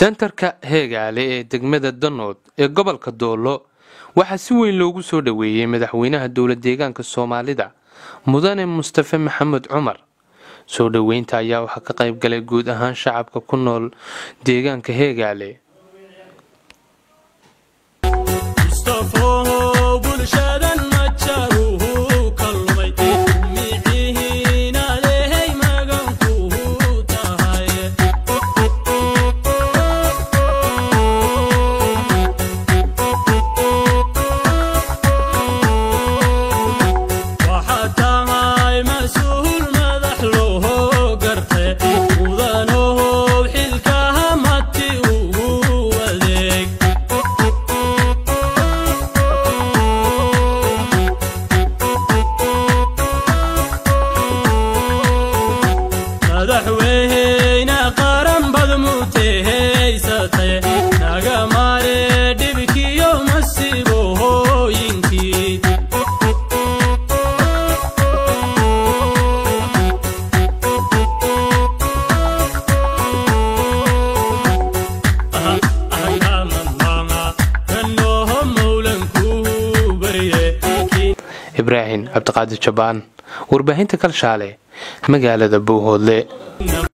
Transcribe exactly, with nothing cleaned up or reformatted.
Centerka Heegaale ee degmada Danood ee gobolka Doolo waxaa si weyn loogu soo dhaweeyay madaxweynaha dowlad deegaanka Soomaalida Mudane Mustafa Maxamed Cumar. Soo dhaweynta ayaa waxa ka qayb galay guud ahaan shacabka ku nool deegaanka Heegaale. Ibrahim Abdiqaadir Jabaan warbaahinta Kalshaale magaalada Buuhoodle.